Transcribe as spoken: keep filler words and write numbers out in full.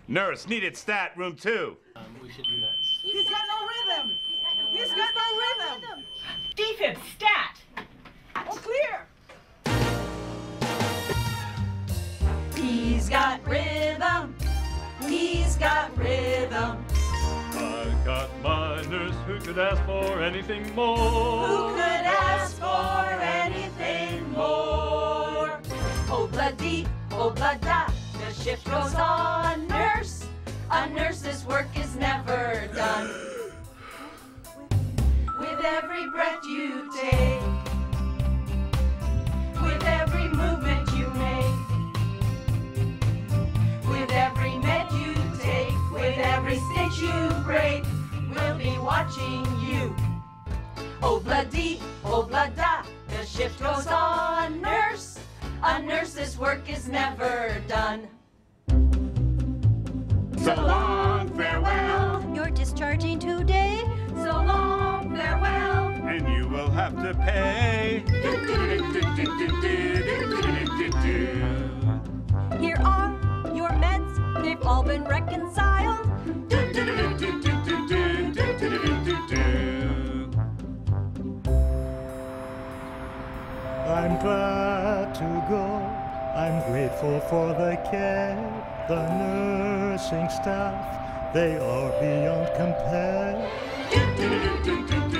Nurse, needed stat, room two. Um, we should do that. He's got no rhythm. He's got no rhythm. Defib, stat. Oh, clear. He's got rhythm. He's got rhythm. I've got my nurse who could ask for anything more. Who could ask for anything more? Oh, bloody, oh, blood-da. The shift goes on, nurse. A nurse's work is never done. With every breath you take, with every movement you make, with every med you take, with every stitch you break, we'll be watching you. Oh, bloody, oh, blood-da. The shift goes on, nurse. A nurse's work is never done. So long, farewell. You're discharging today. So long, farewell. And you will have to pay. Here are your meds. They've all been reconciled. I'm glad to go. I'm grateful for the care. The nursing staff, they are beyond compare.